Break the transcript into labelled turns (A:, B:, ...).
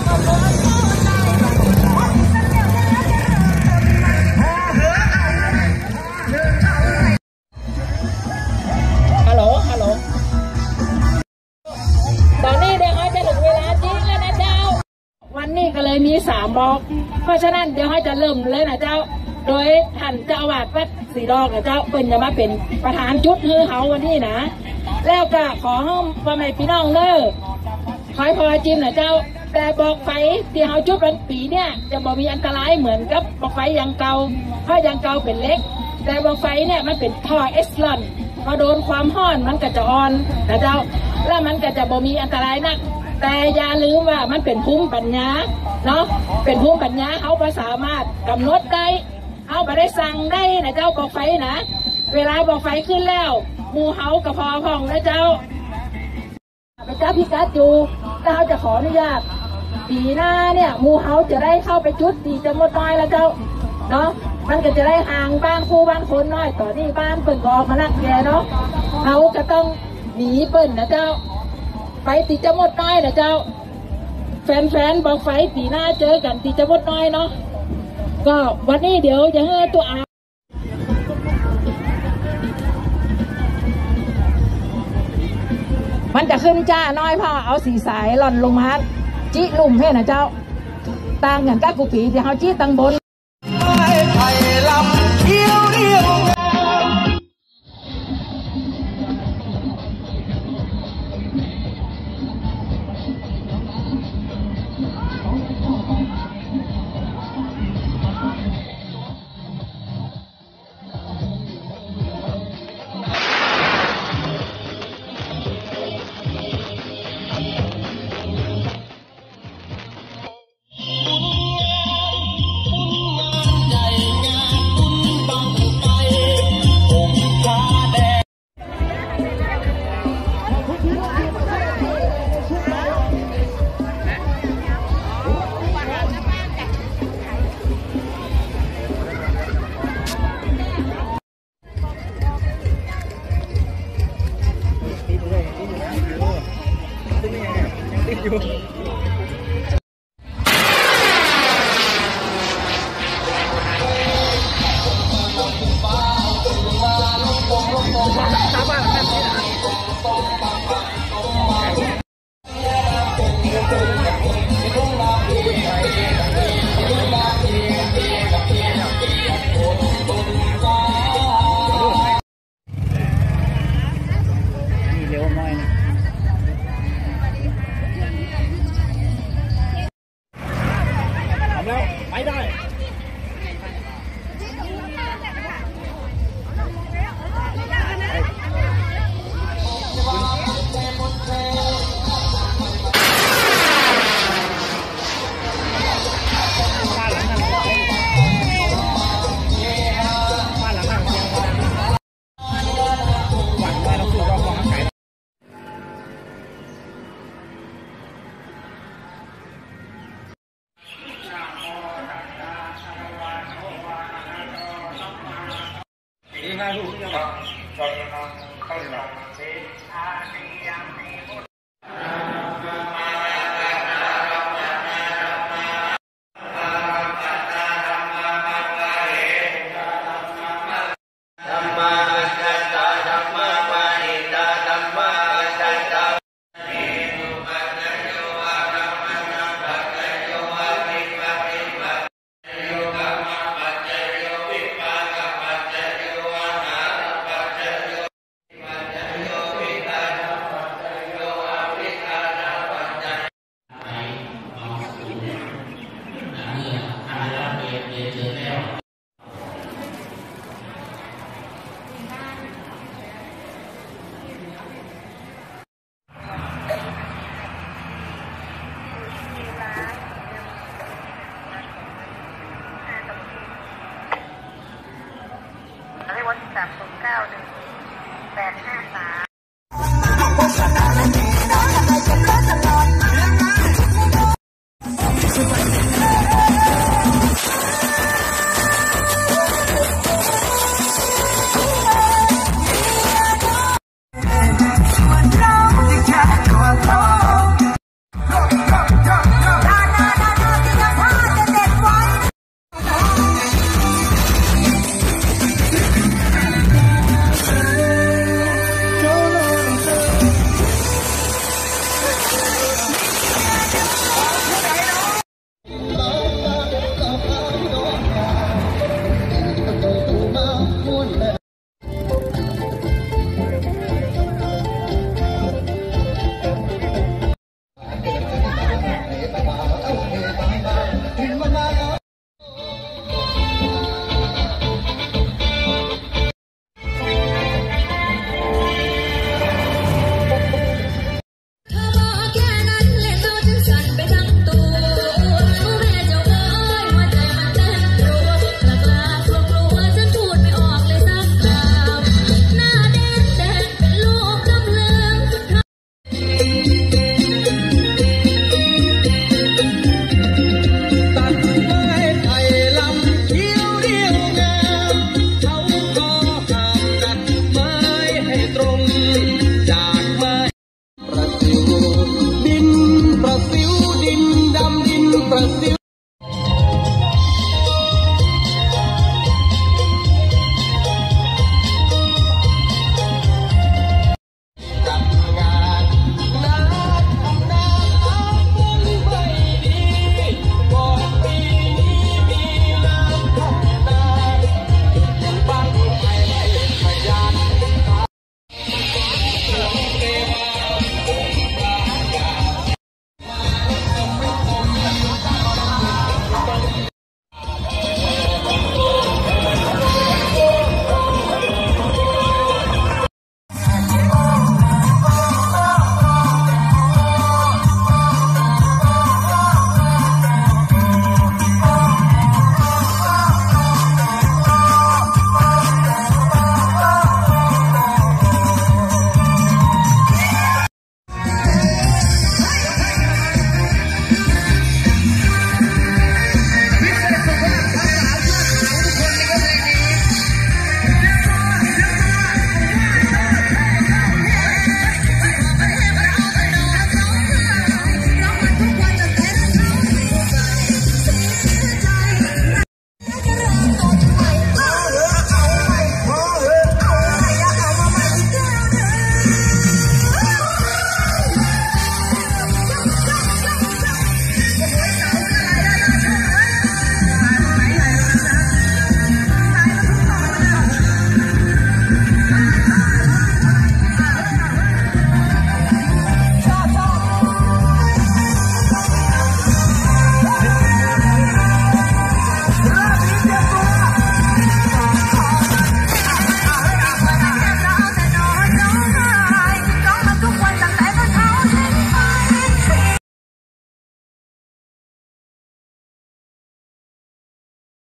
A: ฮัลโหลตอนนี้เดี๋ยวเขาจะถึงเวลาจริงแล้วนะเจ้าวันนี้ก็เลยมี3 บล็อกเพราะฉะนั้นเดี๋ยวเขาจะเริ่มเลยนะเจ้าโดยท่านเจ้าอาวาสวัดสีดอกนะเจ้าเป็นจะมาเป็นประธานจุดฮือเฮาวันนี้นะแล้วก็ขอให้พ่อแม่พี่น้องเด้อขอให้พอจิมนะเจ้าแต่บอกไฟที่เฮาจุดวันปีเนี่ยจะบ่มีอันตรายเหมือนกับบอกไฟยังเก่าเพราะยังเก่าเป็นเล็กแต่บอกไฟเนี่ยมันเป็นท่อเอสลอนพอโดนความร้อนมันก็จะอ่อนนะเจ้าแล้วมันก็จะบ่มีอันตรายนักแต่อย่าลืมว่ามันเป็นภูมิปัญญาเนาะเป็นภูมิปัญญาเขาก็สามารถกำหนดได้เอาไปได้สั่งได้นะเจ้าบอกไฟนะเวลาบอกไฟขึ้นแล้วหมู่เฮากับพอพองนะเจ้าไปเจ้าพิกัดอยู่ถ้าเขาจะขออนุญาตปีหน้าเนี่ยหมู่เฮาจะได้เข้าไปจุดตีจะหมดน้อยแล้วเจ้าเนาะมันก็จะได้ห่างบ้านคู่บ้านคนน้อยต่อที่บ้านเปิ่นกอกมานักแกเนาะเขาจะต้องหนีเปิ่นนะเจ้าไปตีจะหมดน้อยนะเจ้าแฟนบอกไฟปีหน้าเจอกันตีจะหมดน้อยเนาะก็วันนี้เดี๋ยวจะให้ตัวมันจะขึ้นจ้าน้อยพ่อเอาสีสายหล่อนลงมาจี้ลุ่มให้นะเจ้าต่างกันกับกุปีที่เขาจี้ตังบนไผ่ลำเที่ยวเรียว
B: ประสิ